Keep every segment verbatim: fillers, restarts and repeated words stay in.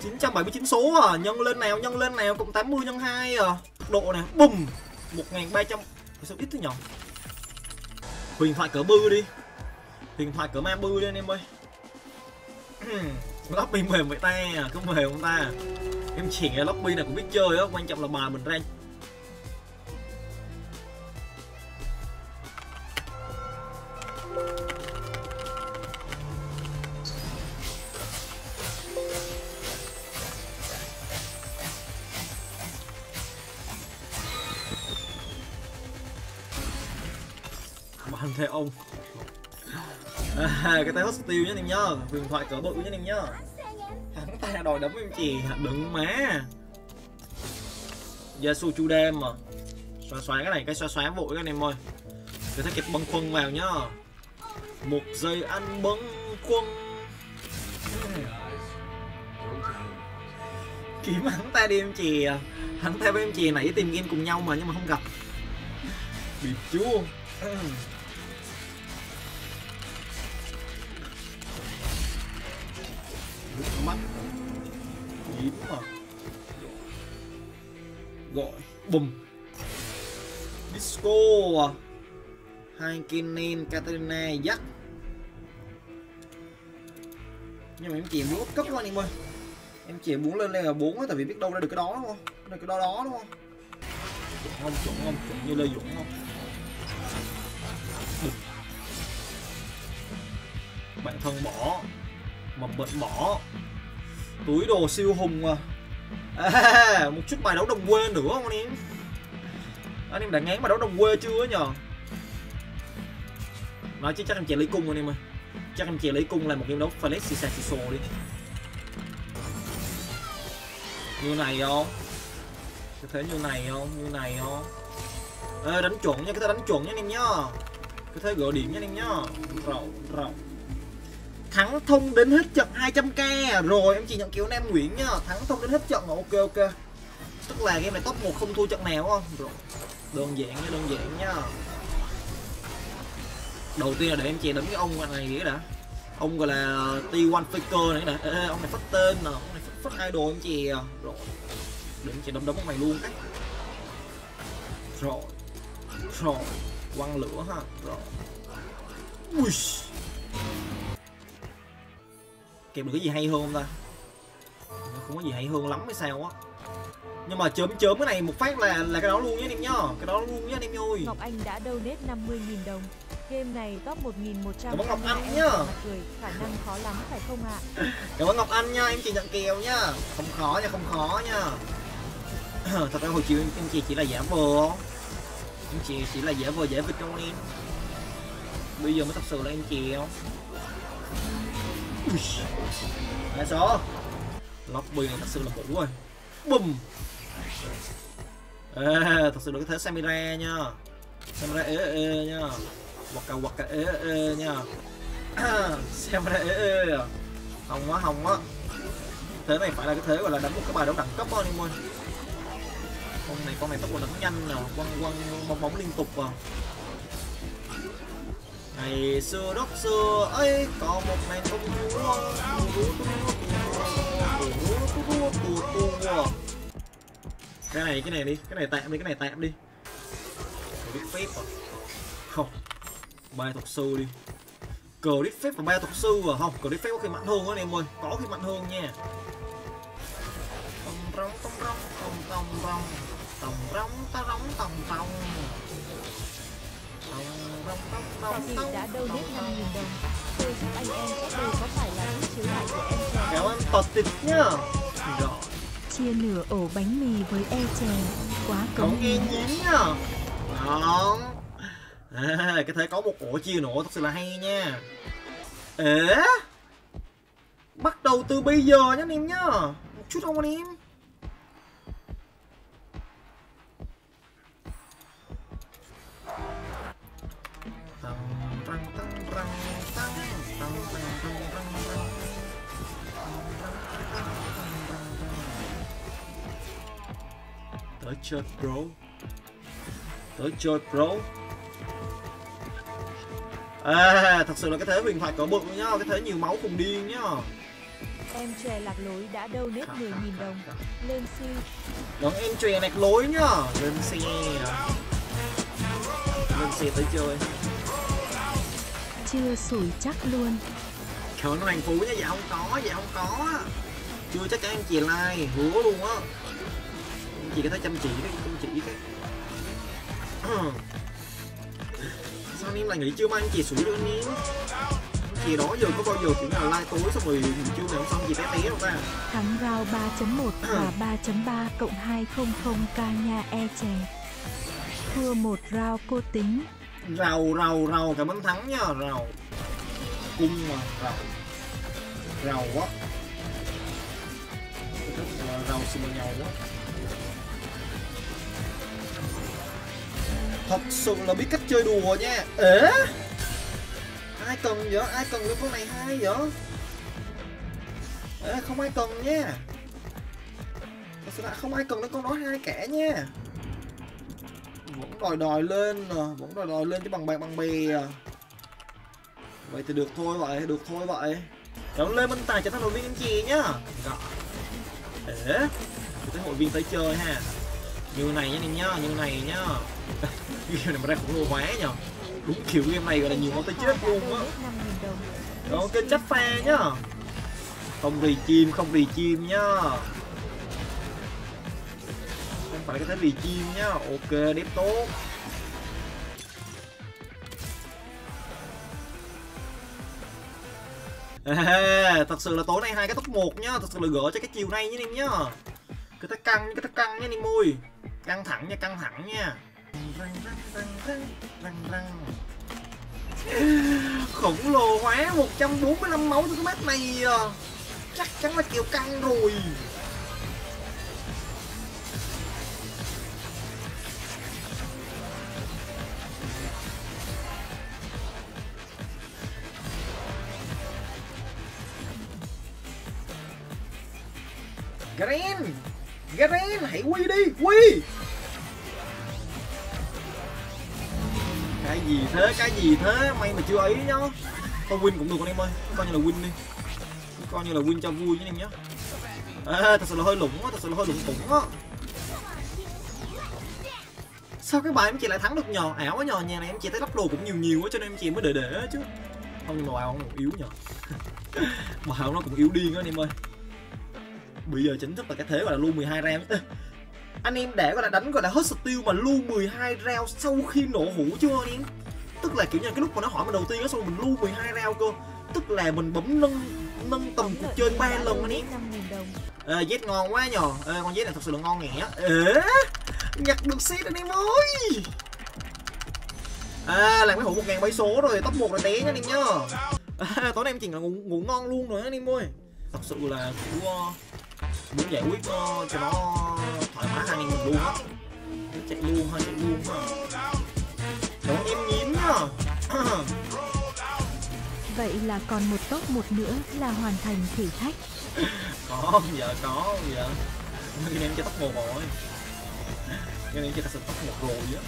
chín trăm bảy mươi chín số à, nhân lên nào, nhân lên nào, cộng tám mươi nhân hai à. Độ này, bùm, một nghìn ba trăm. Sao ít thế nhỉ? Huyền thoại cỡ bư đi. Huyền thoại cỡ ma bư đi anh em ơi. Lobby mềm vậy ta, có mềm không ta? Em chỉ nghe lobby này cũng biết chơi á, quan trọng là bài mình ra. Bạn theo ông. À, cái tay hot steel nhá anh em nhá, huyền thoại cỡ bự nhá anh em nhá. Hắn ta đòi đấm em chì, đừng má. Yasuo chu đêm mà. Xoá xoá cái này, cái xoá xoá vội các anh em ơi. Cái thấy kịp băng khuâng vào nhá. Một giây ăn băng khuâng. Kiếm hắn ta đi em chì à. Hắn ta với em chì nãy tìm game cùng nhau mà nhưng mà không gặp. Bị chúa. Mắt kiếm mà gọi bùm disco à. Hai Kennen Katarina dắt nhưng mà em chỉ muốn cấp đó anh em ơi, em chỉ muốn lên đây là bốn á, tại vì biết đâu ra được cái đó đúng không, được cái đó đó đúng không, chuẩn không chuẩn không chuẩn như Lê Dũng không. Bùm. Bạn thân bỏ mầm bệnh bỏ túi đồ siêu hùng à. À, một chút bài đấu đồng quê nữa không anh em? Anh em đã ngán bài đấu đồng quê chưa nhờ? Nói chứ chắc em chè lấy cung anh em ơi. Chắc em chè lấy cung là một game đấu Flex Sisachiso đi. Như này không? Có thế như này không? Như này không? Ê, đánh chuẩn nha, cái thế đánh chuẩn nha anh em nhá. Cái thế gỡ điểm nha anh em nhá. Rậu, rậu. Thắng thông đến hết trận hai trăm k rồi, em chỉ nhận kiểu Nam Nguyễn nhá. Thắng thông đến hết trận rồi, ok ok. Tức là game này top một không thua trận nào không? Rồi. Đơn giản nha, đơn giản nhá. Đầu tiên là để em chè đấm cái ông này nghĩa đã. Ông gọi là T một Faker này nè. Ê, ông này phát tên nè, ông này phát, phát idol em chè. Rồi. Để em chè đấm đấm ông này luôn đấy. Rồi. Rồi. Quăng lửa ha. Rồi. Ui. Kèm được cái gì hay hơn không ta? Không có gì hay hơn lắm hay sao á. Nhưng mà chớm chớm cái này một phát là là cái đó luôn nhé anh em nhá. Cái đó luôn nhé anh em ơi. Ngọc Anh đã donate năm mươi nghìn đồng. Game này top một nghìn một trăm. Cảm ơn Ngọc Anh nhá. Khả năng khó lắm phải không ạ? Cảm ơn Ngọc Anh nha, em chỉ nhận kèo nhá. Không khó nha, không khó nha. Thật ra hồi chiều em, em chỉ chỉ là giả vờ. Em chỉ chỉ là giả vờ giả vịt trong em. Bây giờ mới thật sự là em chèo. Hai số lobby này thật sự là bủ rồi. Bùm. Ê, thật sự được cái thế Samira nha. Samira ế ế nha. Hoặc cả hoặc cả ế ế nha. Samira ế ế. Hồng quá hồng quá. Thế này phải là cái thế gọi là đánh một cái bài đấu đẳng cấp anh em ơi. Con này con này tốc độ đánh nhanh nè, quăng quăng bóng bóng liên tục à. Ngày xưa đất xưa ấy có một nàng công chúa. Cái này cái này đi, cái này tạm đi, cái này tạm đi. Cờ đít phép à? Không. Ba thuật sư đi. Cờ đít phép và ba thuật sư à? Không, cờ đít phép có khi mạnh hơn anh em ơi, có khi mạnh hơn nha. Tông rong tông rong tông tông rong tông rong ta rong tông tông. Và Thị đã donate năm nghìn đồng. Tôi giúp anh em có đây có phải là chiếc chiếu lại của em chè? Cảm ơn tọt tịt nhá. Rồi. Chia nửa ổ bánh mì với e chè. Quá cống. Không nghe nhím nhá. Đó. À, cái thế có một ổ chia nổ thật sự là hay nha. Ế. Bắt đầu từ bây giờ nhá anh em nhá. Một chút không anh em. Tới chơi bro. Tới chơi bro. À, thật sự là cái thế huyền thoại cỡ bự nhá, cái thế nhiều máu cùng điên nhá. Em chè lạc lối đã donate mười nghìn đồng. Lên si. Đón em chè lạc lối nhá. Lên xe. Lên xe tới chơi. Chưa sủi chắc luôn. Trời nó thành phú nha, dạ không có, dạ không có. Chưa chắc chắn em chè like, hứa luôn á. Em chị có thể chăm chỉ đấy, chăm chỉ cái. Sao anh em lại nghĩ chưa mang chè sủi được anh em? Chị đó giờ có bao giờ kiểu là like tối xong rồi chưa ngày hôm xong chị té té không ta? Thắng round ba chấm một và ba chấm ba cộng hai trăm k nha e chè. Thua một round cô tính. Rào rào rào cảm ơn Thắng nha, rào. Cung mà rào. Rào quá. Rào xì mà nhau quá. Thật sự là biết cách chơi đùa nha. Ế? Ai cần vậy? Ai cần cái con này hay vậy? Ê, không ai cần nha. Thật sự là không ai cần cái con đó hai cả nha. Vẫn đòi đòi lên nè, vẫn đòi đòi lên cho bằng bạc bằng bè à. Vậy thì được thôi vậy, được thôi vậy. Kéo lên Minh Tài trở thành hội viên anh chị nhá. Ế, tôi thấy hội viên tới chơi ha. Như này nhá anh nhá, như này nhá. Game này mà ra khủng lồ quá nhờ. Đúng kiểu game này gọi là nhiều món tới chết luôn á. Đó, kênh chat pha nhá. Không rì chim, không rì chim nhá. Không phải cái thế rì chim nhá. Ok, đẹp tốt. À, thật sự là tối nay hai cái top một nhá, thật sự là gỡ cho cái chiều nay nhé anh em nhá. Cái ta căng, cái ta căng nha anh em ơi. Căng thẳng nha, căng thẳng nha. Răng, răng, răng, răng, răng, răng. Khổng lồ hóa một trăm bốn mươi lăm máu cho cái map này à. Chắc chắn là kiểu căng rồi. Garen, Garen hãy quy đi, quy. Cái gì thế, cái gì thế, may mà chưa ấy nhá. Thôi win cũng được anh em ơi, coi như là win đi. Coi như là win cho vui với anh em nhé. À, thật sự là hơi lủng á, thật sự là hơi lủng tủng á. Sao cái bài em chị lại thắng được nhờ, ảo quá nhờ, nhà này em chị thấy lắp đồ cũng nhiều nhiều á cho nên em chị mới để để chứ. Không nhưng mà bài nó cũng yếu nhờ. Bài nó cũng yếu điên á anh em ơi. Bây giờ chính thức là cái thế gọi là lưu mười hai round. Ê, anh em để gọi là đánh gọi là hết steal mà lưu mười hai round sau khi nổ hũ chưa anh em? Tức là kiểu như cái lúc mà nó hỏi mình đầu tiên á, xong rồi mình lưu mười hai round cơ. Tức là mình bấm nâng nâng tầm cuộc chơi ba lần anh em. Ê, Z ngon quá nhờ. Ê, con Z này thật sự là ngon nghẻ. Ê, nhặt được set anh em ơi. À, làm cái hũ một ngàn bảy số rồi, top một là té nha anh em nhá. À, tối nay em chỉ là ngủ, ngủ ngon luôn rồi anh em ơi. Thật sự là của muốn giải quyết uh, cho nó thoải mái anh em mình luôn á. Chạy luôn ha, chạy luôn ha. Đón em nhím nhá. Vậy là còn một top một nữa là hoàn thành thử thách. Có không giờ, có không giờ. Cái em chơi top một rồi. Cái em chơi thật sự top một rồi á.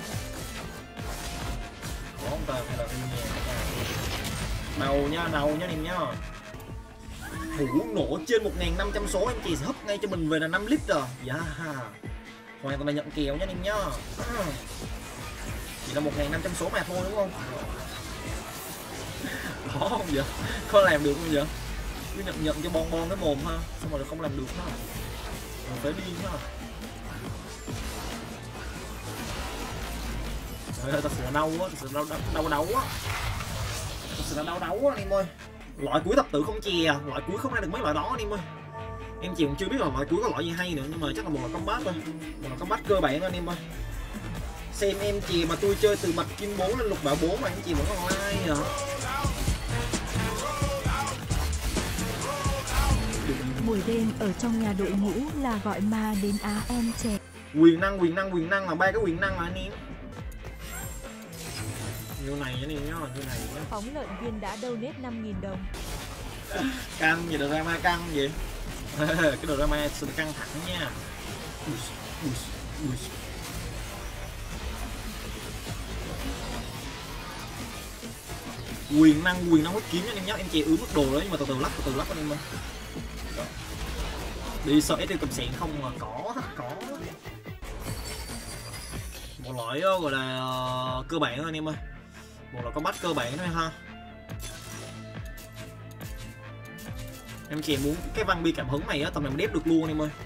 Có không ta hay là nguyên nhà cả nhà. Đầu nha, đầu nha anh em nhá. Hũ nổ trên một nghìn năm trăm số anh chị sẽ hấp ngay cho mình về là năm lít rồi. Dạ yeah. Hoàn toàn là nhận kèo nha anh em nhá. Chỉ là một nghìn năm trăm số mà thôi đúng không? Có không vậy? Có làm được không vậy? Cứ nhận nhận cho bon bon cái mồm ha. Xong rồi không làm được ha. Mình phải điên ha. Trời ơi, thật sự là đau á, thật sự là đau, đau đấu á. Thật sự là đau đấu á anh em ơi. Loại cuối thập tự không chè, loại cuối không ra được mấy loại đó anh em ơi. Em chị cũng chưa biết là loại cuối có loại gì hay nữa, nhưng mà chắc là một là combat thôi, một là combat cơ bản thôi anh em ơi. Xem em chị mà tôi chơi từ bạch kim bốn lên lục bảo bốn mà anh chị vẫn còn like hả? Buổi đêm ở trong nhà đội ngũ là gọi ma đến á em trẻ. Quyền năng, quyền năng, quyền năng là ba cái quyền năng mà anh em. Như này anh em nhá, như này nhá. Phóng lợn viên đã donate năm nghìn đồng. Căng gì drama căng vậy? Cái drama sự căng thẳng nha. Ui, ui, ui. Quyền năng, quyền năng hút kiếm anh em nhá, em chị ướm mức đồ đấy nhưng mà từ từ lắp, từ từ lắp anh em ơi. Đi sợ tiêu cầm xịn không mà có hết có. Một loại gọi là uh, cơ bản thôi anh em ơi. Một loại combat cơ bản thôi ha. Em chỉ muốn cái văn bi cảm hứng này á, tầm này mình đép được luôn anh em ơi.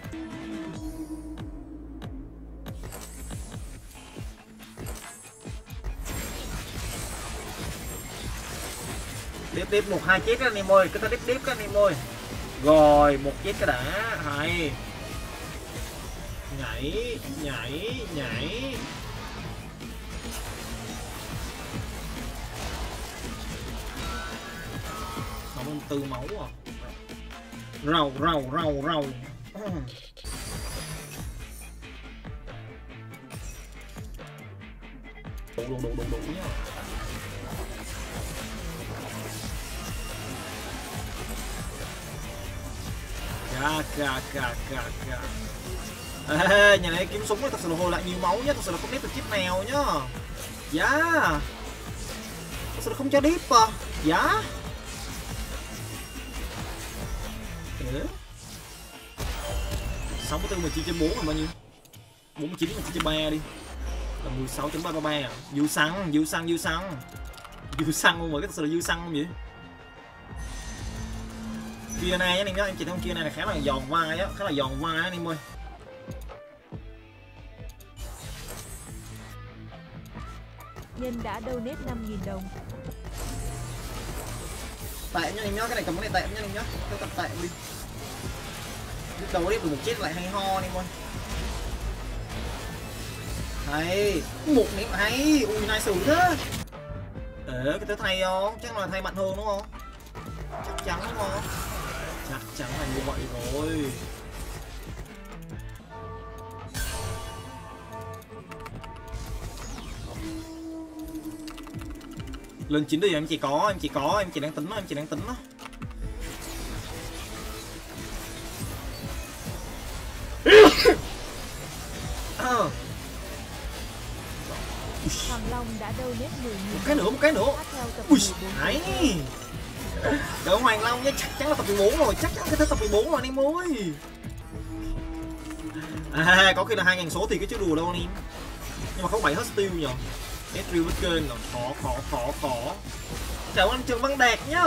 Đép đép một hai chết anh em ơi, cứ ta đép đép các anh em ơi. Rồi, một chết cái đã, hay. Nhảy, nhảy, nhảy. sáu mươi tư máu à. Rầu, rầu, rầu, rầu. Đủ, đủ, đủ, đủ, đủ nhá. Cà, cà, cà, cà, cà. Ê, nhà này kiếm súng thật sự là hồi lại nhiều máu nhá, thật sự là không đếp được chip nào nhá. Dạ yeah. Thật sự là không cho đếp à. Dạ yeah. sáu mươi tư mà chia trên bốn là bao nhiêu? bốn mươi chín mà chia trên ba đi là mười sáu chấm ba ba ba à. Dư xăng, dư xăng, dư xăng. Dư xăng luôn rồi, cái thật sự là dư xăng không vậy? Kia này anh em nhá, em chỉ thấy kia này là khá là giòn vai á, khá là giòn vai á anh em ơi. Nhân đã donate năm nghìn đồng. Tệ nha anh nhá, cái này cầm cái này tệ nha anh nhá, cái tập tệ đi. Lúc đầu đi được một chết lại hay ho anh em ơi. Hay, một niệm hay, ui nice sủi thế. Ờ, cái thứ thay không? Chắc là thay mạnh hơn đúng không? Chắc chắn đúng không? Chắc chắn là như vậy rồi. Lên chín đi em chỉ có, em chỉ có, em chỉ đang tính đó, em chỉ đang tính đó. À. Hoàng Long đã donate mười nghìn. Một cái nữa, một cái nữa. Ui, hay. Đỡ Hoàng Long nhé, chắc chắn là tập mười bốn rồi, chắc chắn cái thứ tập mười bốn rồi anh em ơi. À, có khi là hai ngàn số thì cái chứ đùa đâu anh em. Nhưng mà không bảy hết steel nhờ. Ezreal với kênh là khó khó khó khó. Chào anh Trần Văn Đạt nhá.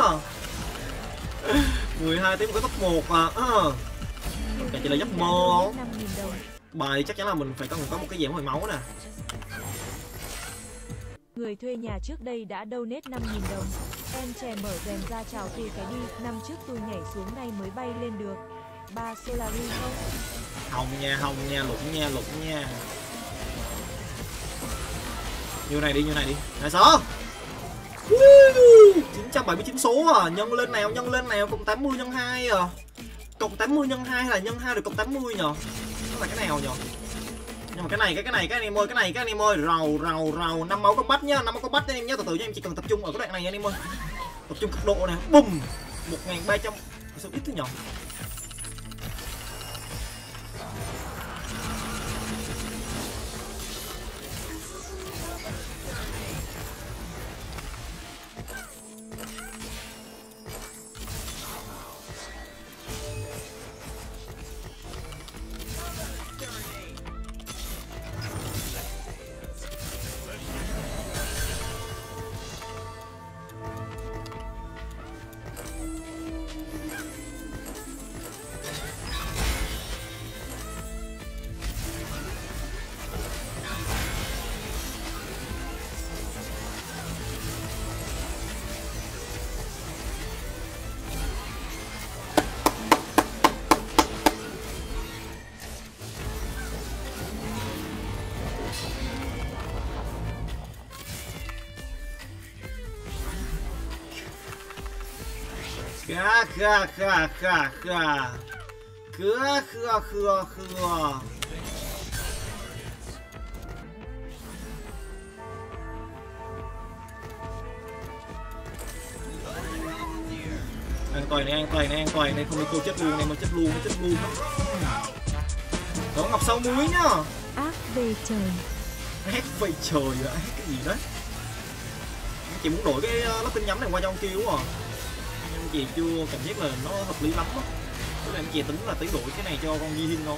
mười hai tiếng một cái top một à. À. Cái chỉ là giấc mơ không? Bài chắc chắn là mình phải có có một cái giảm hồi máu nè. Người thuê nhà trước đây đã donate năm nghìn đồng. Em trẻ mở rèm ra chào từ cái đi. Năm trước tôi nhảy xuống nay mới bay lên được. Ba Solari không? Hồng nha, hồng nha, lụng nha, lụng nha. Như này đi, như này đi. Này sao? chín trăm bảy mươi chín số à, nhân lên nào, nhân lên nào, cộng tám mươi nhân hai à. Cộng tám mươi nhân hai hay là nhân hai được cộng tám mươi nhờ? Nó là cái nào nhờ? Nhưng mà cái này, cái cái này, cái anh em ơi, cái này, cái anh em ơi, rầu, rầu, rầu, năm máu combat nhá, năm máu combat anh em nhá, từ từ nha, em chỉ cần tập trung ở cái đoạn này anh em ơi. Tập trung cực độ này, bùm, một nghìn ba trăm, sao ít thế nhờ? Kha kha kha kha kha. Khưa khưa khưa khưa. An toàn này, an toàn này, an toàn này, không đi cô chết luôn này, mà chết luôn, chết luôn. Đó, ngọc sâu muối nhá. Ác về trời. Ác về trời à, cái gì đấy? Chị muốn đổi cái lớp tin nhắm này qua cho ông kia đúng không? Nhưng chị chưa cảm giác là nó hợp lý lắm đó. Tức là anh chị tính là tí đổi cái này cho con Di Hin không?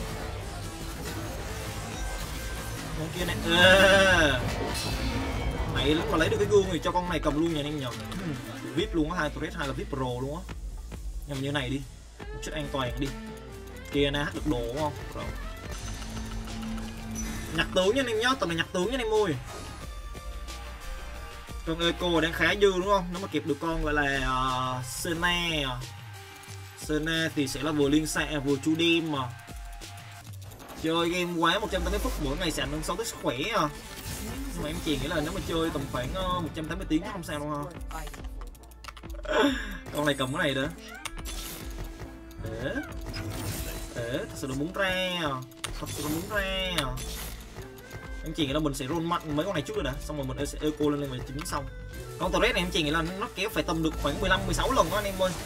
Con kia này à. Mày lắm mà lấy được cái gương thì cho con này cầm luôn nha anh em nhầm. vê i pê luôn á, hai turret hai là vê i pê Pro luôn á. Nhầm như này đi, một chút an toàn đi. Kia na được đồ đúng không? Rồi. Nhặt tướng nha anh em nhá, tầm này nhặt tướng nha anh em ơi. Con Eco đang khá dư đúng không? Nếu mà kịp được con gọi là uh, Sena. Sena thì sẽ là vừa liên xạ vừa chu đêm mà. Chơi game quá một trăm tám mươi phút mỗi ngày sẽ ảnh hưởng xấu tới sức khỏe à. Nhưng mà em chị nghĩ là nếu mà chơi tầm khoảng uh, một trăm tám mươi tiếng chắc không sao đâu ha. Con này cầm cái này đó. Ế Ế thật sự là muốn ra. Thật sự là muốn ra. Em chị nghĩ là mình sẽ roll mạnh mấy con này trước rồi đã, xong rồi mình sẽ eco lên lên và chính xong. Con turret này em chị nghĩ là nó kéo phải tầm được khoảng mười lăm mười sáu lần đó anh em ơi.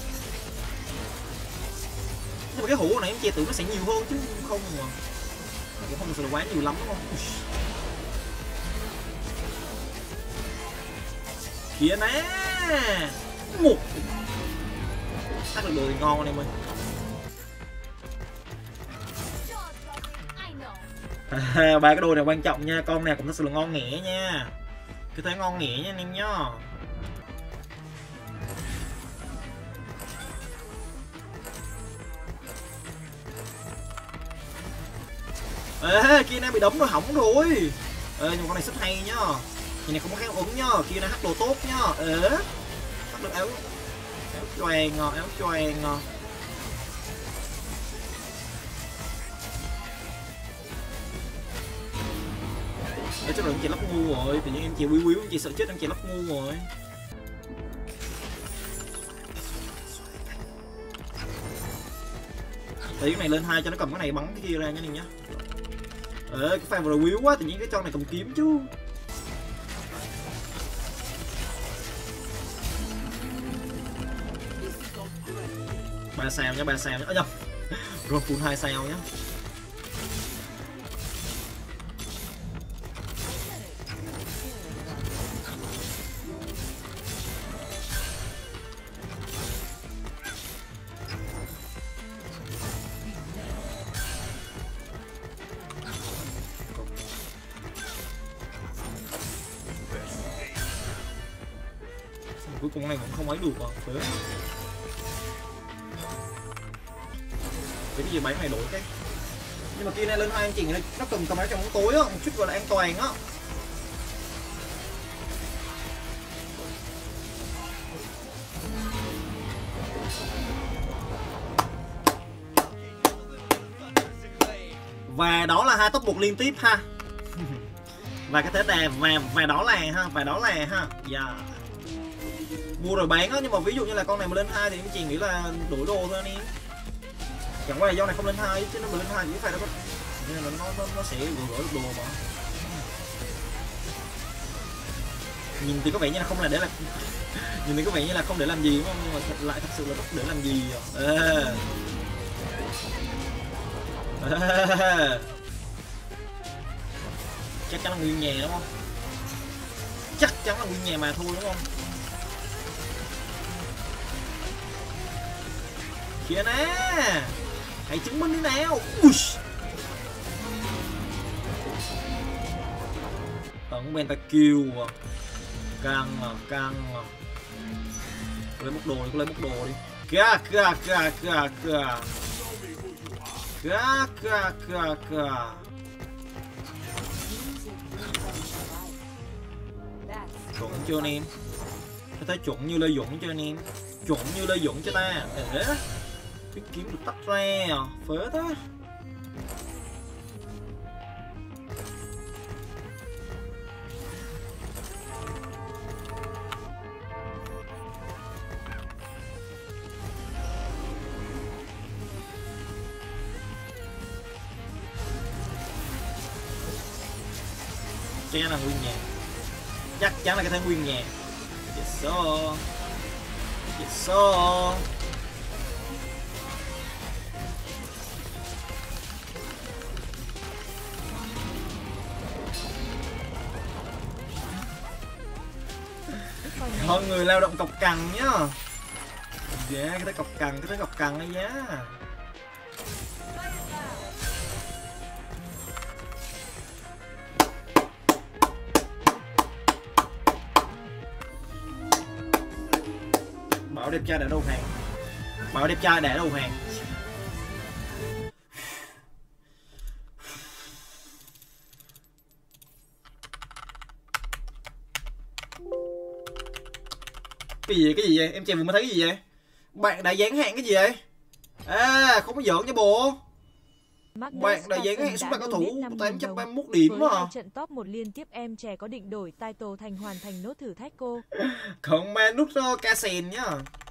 Nhưng mà cái hũ này em chị tưởng nó sẽ nhiều hơn chứ không mà. Cũng không thực sự là quá nhiều lắm đúng không? Kìa nè. Một. Chắc được đồ thì ngon anh em ơi. À, ba cái đôi này quan trọng nha, con này cũng thật sự là ngon nghẻ nha, cứ thấy ngon nghẻ nha anh em nhá. Ê, kia này bị đấm rồi hỏng rồi. Ê, nhưng con này rất hay nhá, nhìn này không có kháng ứng nhá, kia này hắc đồ tốt nhá. Ê, hắc được áo áo choàng áo choàng. Để chắc là anh chị lắp ngu rồi, tự nhiên em chị quý quý anh chị sợ chết anh chị lắp ngu rồi. Tí cái này lên hai cho nó cầm cái này bắn cái kia ra nha anh nhá. Ờ cái pha vừa rồi quý quá, tự nhiên cái con này cầm kiếm chứ. Ba sao nhá, ba sao nhá. Ơ nhầm. Rồi full hai sao nhá. Cuối cùng này cũng không ấy được à, phế. Cái gì bán này đổi cái. Nhưng mà kia này lên hai anh chị nó cần cầm áo trong bóng tối á, một chút gọi là an toàn á. Và đó là hai top một liên tiếp ha. Và cái thế đà và và đó là ha, và đó là ha. Dạ. Yeah. Mua rồi bán á, nhưng mà ví dụ như là con này mà lên hai thì em chỉ nghĩ là đổi đồ thôi anh em. Chẳng qua là do này không lên hai chứ nó mà lên hai thì phải nó có nên là nó nó, nó sẽ gỡ được đồ mà. Nhìn thì có vẻ như là không là để là nhìn thì có vẻ như là không để làm gì đúng không, nhưng mà thật lại thật sự là để làm gì. Ê. Ê. Chắc chắn là nguyên nhà đúng không? Chắc chắn là nguyên nhà mà thôi đúng không? Kìa nè, hãy chứng minh đi nào. Ui. Tận pentakill à. Căng à, căng à. Lấy bốc đồ đi, lấy bốc đồ đi. Kìa, kìa, kìa, kìa, kìa. Kìa, kìa, kìa, kìa. Chuẩn chưa anh em? Tôi thấy chuẩn như Lê Dũng chưa anh em? Chuẩn như Lê Dũng cho ta. Ê. Cái kiếm được tắt ra à, phế thế. Chắc chắn là nguyên nhà. Chắc chắn là cái thế nguyên nhà. Yes sir. Yes sir. Thôi người lao động cọc cằn nhá. Yeah, cái thế cọc cằn, cái thế cọc cằn ấy nhá. Bảo đẹp trai để đâu hàng. Bảo đẹp trai để đâu hàng. Cái gì cái gì vậy? Em chèo vừa mới thấy cái gì vậy? Bạn đã dán hàng cái gì vậy? À không có giỡn nha bộ. Magnus Bạn đã dán Carlson hàng xuống đã bạn cao donate thủ năm tám nghìn trăm đồng. ba mươi mốt điểm Với mà. hai trận top một liên tiếp em trẻ có định đổi title thành hoàn thành nốt thử thách cô. Comment nút Casen nhá.